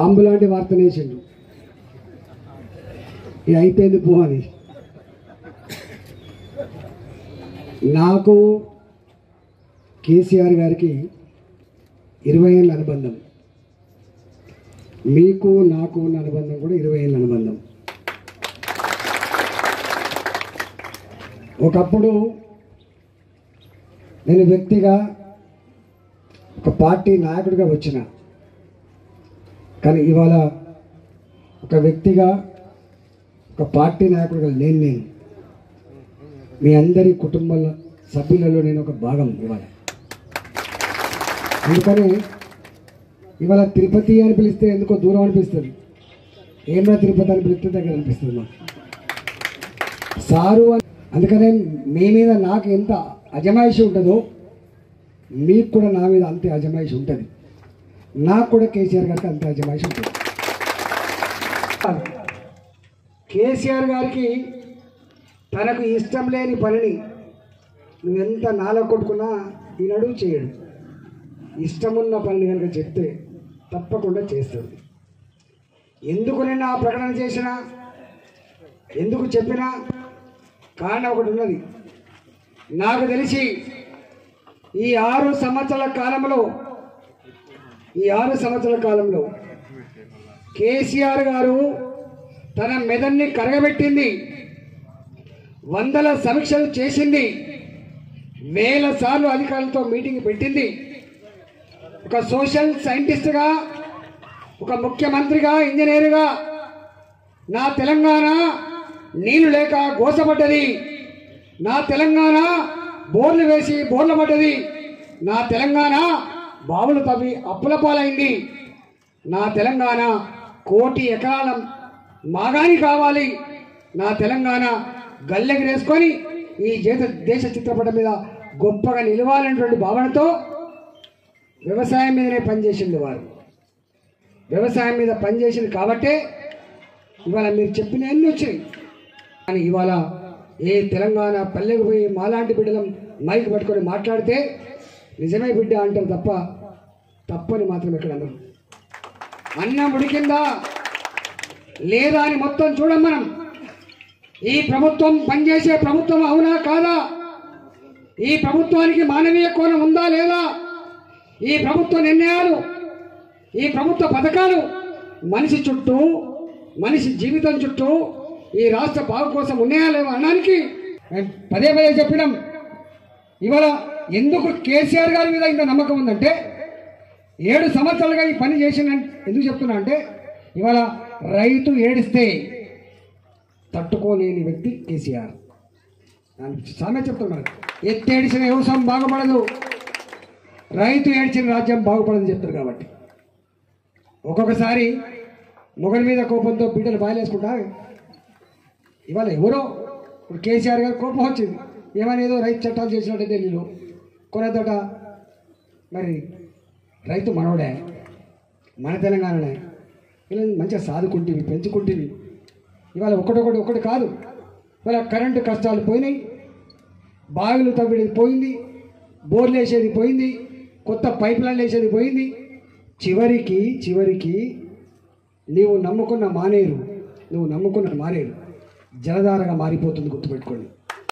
Bomb లాంటి వార్త వేసిండు. ఇది అయిపోయింది పో అని. నాకు కేసీఆర్ గారికి 20 ఏళ్ళ అనుబంధం, మీకు నాకు ఉన్న అనుబంధం కూడా 20 ఏళ్ళ అనుబంధం. ఒకప్పుడు నేను వ్యక్తిగా ఒక పార్టీ నాయకుడిగా వచ్చిన, కానీ ఇవాళ ఒక వ్యక్తిగా ఒక పార్టీ నాయకుడిగా నేను మీ అందరి కుటుంబ సభ్యులలో నేను ఒక భాగం ఇవాళ. అందుకని ఇవాళ తిరుపతి అని పిలిస్తే ఎందుకో దూరం అనిపిస్తుంది, ఏమన్నా తిరుపతి అని పిలిస్తే దగ్గర అనిపిస్తుంది మాకు సారు అని. అందుకనే మీ మీద నాకు ఎంత అజమాయిషి ఉంటుందో మీకు కూడా నా మీద అంతే అజమాయిషి ఉంటుంది, నాకు కూడా కేసీఆర్ గారికి అంతే అజమాయిషి ఉంటుంది. కేసీఆర్ గారికి తనకు ఇష్టం లేని పనిని నువ్వెంత నాలో కొట్టుకున్నా ఈనాడు చేయడు. ఇష్టమున్న పనిని కనుక చెప్తే తప్పకుండా చేస్తాడు. ఎందుకు నేను ఆ ప్రకటన చేసినా, ఎందుకు చెప్పినా కారణం ఒకటి ఉన్నది. నాకు తెలిసి ఈ 6 సంవత్సరాల కాలంలో కేసీఆర్ గారు తన మెదడుని కరగబెట్టింది, 100 సమీక్షలు చేసింది, 1000 సార్లు అధికారులతో మీటింగ్ పెట్టింది. ఒక సోషల్ సైంటిస్ట్గా, ఒక ముఖ్యమంత్రిగా, ఇంజనీరుగా నా తెలంగాణ నీళ్లు లేక గోసపడ్డది, నా తెలంగాణ బోర్లు వేసి బోర్ల పడ్డది, నా తెలంగాణ బావులు తవ్వి అప్పుల పాలైంది, నా తెలంగాణ 1 కోటి ఎకరాల మాగాని కావాలి, నా తెలంగాణ గల్లెగిరేసుకొని ఈ దేశ చిత్రపటం మీద గొప్పగా నిలవాలనేటువంటి భావనతో వ్యవసాయం మీదనే పనిచేసింది వారు. వ్యవసాయం మీద పనిచేసింది కాబట్టే ఇవాళ మీరు చెప్పిన ఎన్ని వచ్చాయి. కానీ ఇవాళ ఏ తెలంగాణ పల్లెకు పోయి మాలాంటి బిడ్డలం మైక్ పట్టుకొని మాట్లాడితే నిజమే బిడ్డ అంటారు తప్ప తప్పని మాత్రం ఎక్కడ అన్నారు. అన్నం ఉడికిందా లేదా అని మొత్తం చూడం మనం. ఈ ప్రభుత్వం పనిచేసే ప్రభుత్వం అవునా కాదా, ఈ ప్రభుత్వానికి మానవీయ కోణం ఉందా లేదా, ఈ ప్రభుత్వ నిర్ణయాలు, ఈ ప్రభుత్వ పథకాలు మనిషి చుట్టూ, మనిషి జీవితం చుట్టూ, ఈ రాష్ట్ర బాగు కోసం ఉన్నాయా లేవా అనడానికి పదే చెప్పినాం. ఇవాళ ఎందుకు కేసీఆర్ గారి మీద ఇంత నమ్మకం ఉందంటే 7 సంవత్సరాలుగా ఈ పని చేసిన ఎందుకు చెప్తున్నా అంటే ఇవాళ రైతు ఏడిస్తే తట్టుకోలేని వ్యక్తి కేసీఆర్. సామెత చెప్తున్నారు, ఎత్తేడిచిన వ్యవసాయం బాగుపడదు, రైతు ఏడ్చిన రాజ్యం బాగుపడదని చెప్తారు. కాబట్టి ఒక్కొక్కసారి మొగలి మీద కోపంతో బిడ్డలు బాయలేసుకుంటా. ఇవాళ ఎవరో ఇప్పుడు కేసీఆర్ గారు కోపం వచ్చింది, ఏమైనా ఏదో రైతు చట్టాలు చేసినట్టే ఢిల్లీలో కొనదట. మరి రైతు మనోడే, మన తెలంగాణనే. ఇలా మంచిగా సాదుకుంటేవి, పెంచుకుంటేవి. ఇవాళ ఒకటి కాదు, ఇవాళ కరెంటు కష్టాలు పోయినాయి, బావిలు తవ్వేది పోయింది, బోర్లు వేసేది పోయింది, కొత్త పైప్ లైన్లు వేసేది పోయింది. చివరికి నువ్వు నమ్ముకున్న మానేరు జలధారగా మారిపోతుంది, గుర్తుపెట్టుకోండి.